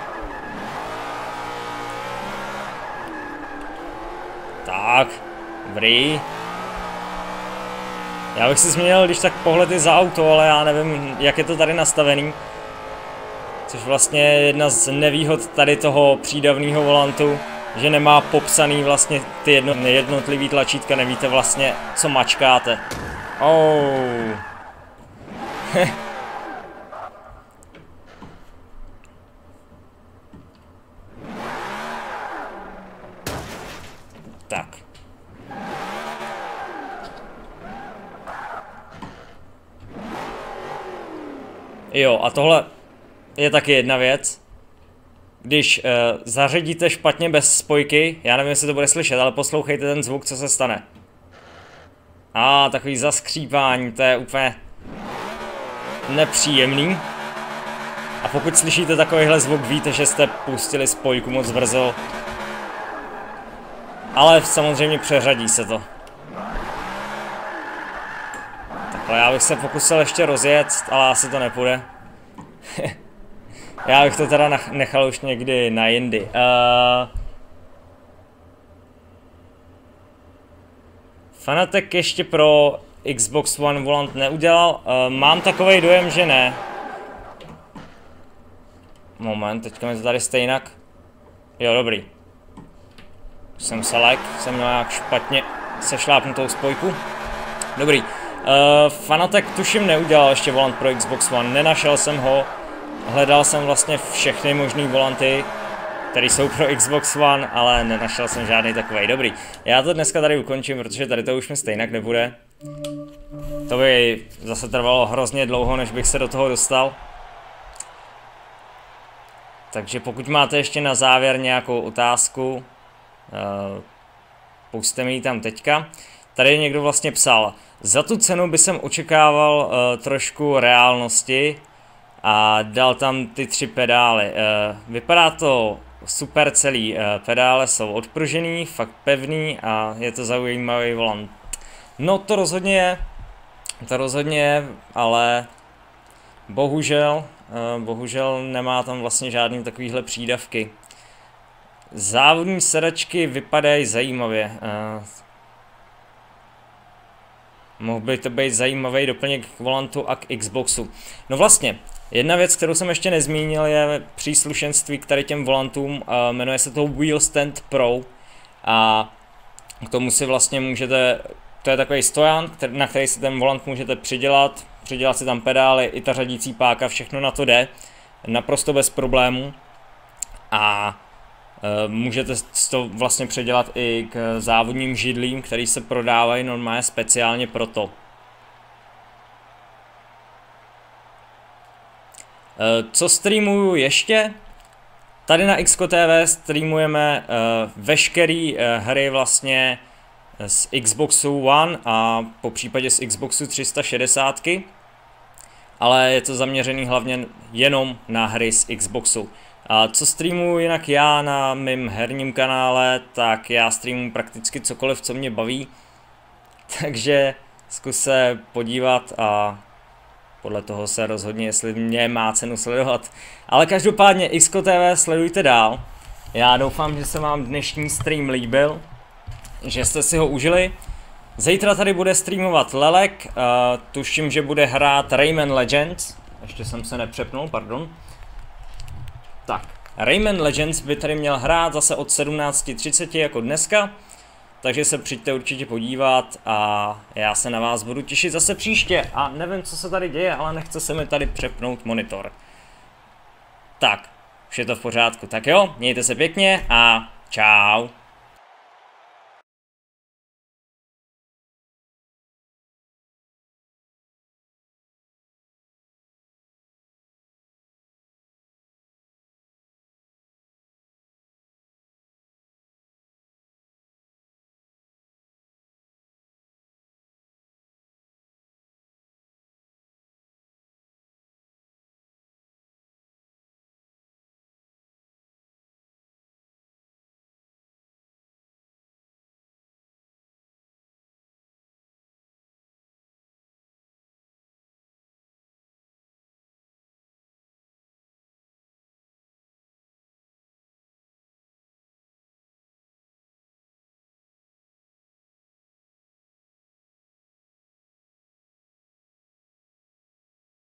Tak, dobrý. Já bych si změnil, když tak pohledy za auto, ale já nevím, jak je to tady nastavený. Což vlastně je jedna z nevýhod tady toho přídavného volantu, že nemá popsaný vlastně ty jedno, jednotlivý tlačítka, nevíte vlastně, co mačkáte. Oh. Tak. Jo, a tohle je taky jedna věc. Když uh, zařadíte špatně bez spojky, já nevím, jestli to bude slyšet, ale poslouchejte ten zvuk, co se stane. A ah, takový zaskřípání, to je úplně nepříjemný. A pokud slyšíte takovýhle zvuk, víte, že jste pustili spojku moc brzo. Ale samozřejmě přeřadí se to. Takhle já bych se pokusil ještě rozjet, ale asi to nepůjde. Já bych to teda nechal už někdy na jindy. Uh... Fanatec ještě pro Xbox One volant neudělal. Uh, mám takovej dojem, že ne. Moment, teďka mi to tady stejnak. Jo, dobrý. Jsem selek, jsem měl nějak špatně sešlápnutou spojku. Dobrý. Uh, Fanatec tuším neudělal ještě volant pro Xbox One, nenašel jsem ho. Hledal jsem vlastně všechny možný volanty, které jsou pro Xbox One, ale nenašel jsem žádný takovej. Dobrý, já to dneska tady ukončím, protože tady to už mi stejnak nebude. To by zase trvalo hrozně dlouho, než bych se do toho dostal. Takže pokud máte ještě na závěr nějakou otázku, uh, pusťte mi ji tam teďka. Tady někdo vlastně psal, za tu cenu by jsem očekával uh, trošku reálnosti a dal tam ty tři pedály. Uh, vypadá to super celý, uh, pedále jsou odpružený, fakt pevný a je to zajímavý volant. No to rozhodně je, to rozhodně je, ale bohužel, uh, bohužel nemá tam vlastně žádný takovýhle přídavky. Závodní sedačky vypadají zajímavě. Uh, Mohl by to být zajímavý doplněk k volantu a k Xboxu. No vlastně, jedna věc, kterou jsem ještě nezmínil, je příslušenství k tady těm volantům. Uh, jmenuje se to Wheel Stand Pro. A k tomu si vlastně můžete, to je takový stojan, který, na který si ten volant můžete přidělat. Přidělat si tam pedály, i ta řadící páka, všechno na to jde. Naprosto bez problémů. A Uh, můžete to vlastně předělat i k závodním židlím, které se prodávají normálně speciálně pro to. Uh, co streamuju ještě? Tady na X K T V streamujeme uh, veškeré uh, hry vlastně z Xboxu One a po případě z Xboxu tři sta šedesát. Ale je to zaměřený hlavně jenom na hry z Xboxu. A co streamuju jinak já na mém herním kanále, tak já streamuju prakticky cokoliv, co mě baví. Takže zkus se podívat a podle toho se rozhodně, jestli mě má cenu sledovat. Ale každopádně X K T V sledujte dál. Já doufám, že se vám dnešní stream líbil, že jste si ho užili. Zítra tady bude streamovat Lelek, uh, tuším, že bude hrát Rayman Legends. Ještě jsem se nepřepnul, pardon. Tak, Rayman Legends by tady měl hrát zase od sedmnáct třicet jako dneska, takže se přijďte určitě podívat a já se na vás budu těšit zase příště. A nevím, co se tady děje, ale nechce se mi tady přepnout monitor. Tak, už je to v pořádku. Tak jo, mějte se pěkně a čau.